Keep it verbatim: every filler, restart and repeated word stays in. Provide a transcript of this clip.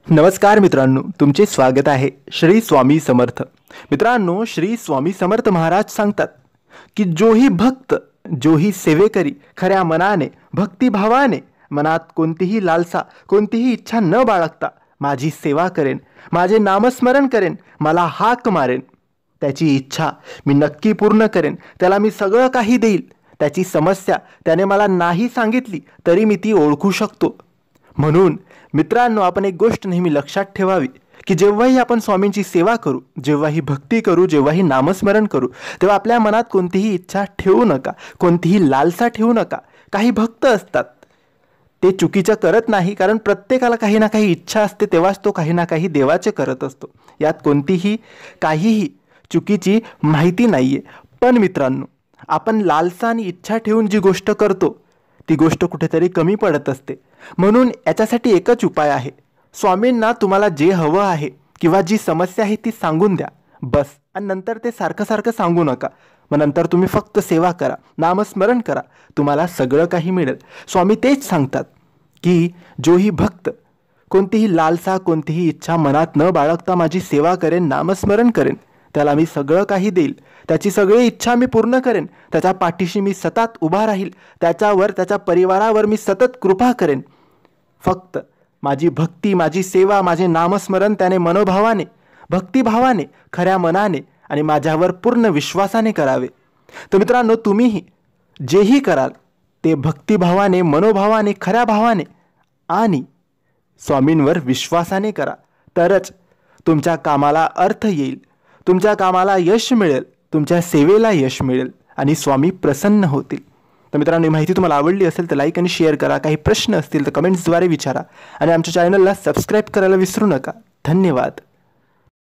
नमस्कार मित्रांनो, तुमचे स्वागत आहे श्री स्वामी समर्थ। मित्रांनो, श्री स्वामी समर्थ महाराज सांगतात की जोही भक्त जोही सेवेकरी खऱ्या मनाने भक्तिभावाने मनात कोणतीही लालसा कोणतीही इच्छा न बाळगता माझी सेवा करेन, माझे नामस्मरण करेन, मला हाक मारेन, त्याची इच्छा मी नक्की पूर्ण करेन, त्याला मी सगळं काही देईल। त्याची समस्या त्याने मला नाही सांगितली तरी मी ती ओळखू शकतो। म्हणून मित्रांनो, आपण एक गोष्ट नेहमी लक्षात ठेवावी की जेव्हाही आपण स्वामींची सेवा करू, जेव्हाही भक्ती करू, जेव्हाही नामस्मरण करू, तेव्हा आपल्या मनात कोणतीही इच्छा ठेवू नका, कोणतीही लालसा ठेवू नका। काही भक्त असतात ते चुकीचं करत नाही, कारण प्रत्येकाला काही ना काही इच्छा असते, तेव्हाच तो काही ना काही देवाचे करत असतो। यात कोणतीही काहीही चुकीची माहिती नाहीये। पण मित्रांनो, आपण लालसा आणि इच्छा ठेवून जी गोष्ट करतो ती गोष्ट कुठेतरी कमी पडत असते। म्हणून याच्यासाठी एकच उपाय आहे, स्वामींना तुम्हाला जे हवं आहे किंवा जी समस्या आहे ती सांगून द्या बस। आणि नंतर ते सारखं सारखं सांगू नका। मग नंतर तुम्ही फक्त सेवा करा, नामस्मरण करा, तुम्हाला सगळं काही मिळेल। स्वामी तेच सांगतात की जोही भक्त कोणतीही लालसा कोणतीही इच्छा मनात न बाळगता माझी सेवा करेन, नामस्मरण करेन, त्याला मी सगळं काही देईल, त्याची सगळी इच्छा मी पूर्ण करेन, त्याच्या पाठीशी मी सतत उभा राहील, त्याच्यावर त्याच्या परिवारावर मी सतत कृपा करेन। फक्त माझी भक्ती, माझी सेवा, माझे नामस्मरण त्याने मनोभावाने भक्तिभावाने खऱ्या मनाने आणि माझ्यावर पूर्ण विश्वासाने करावे। तर मित्रांनो, तुम्हीही जेही कराल ते भक्तिभावाने, मनोभावाने, खऱ्या भावाने आणि स्वामींवर विश्वासाने करा, तरच तुमच्या कामाला अर्थ येईल, तुमच्या कामाला यश मिळेल, तुमच्या सेवेला यश मिळेल आणि स्वामी प्रसन्न होतील। तर मित्रांनो, ही माहिती तुम्हाला आवडली असेल तर लाईक आणि शेअर करा। काही प्रश्न असतील तर कमेंट्सद्वारे विचारा आणि आमच्या चॅनलला सबस्क्राईब करायला विसरू नका। धन्यवाद।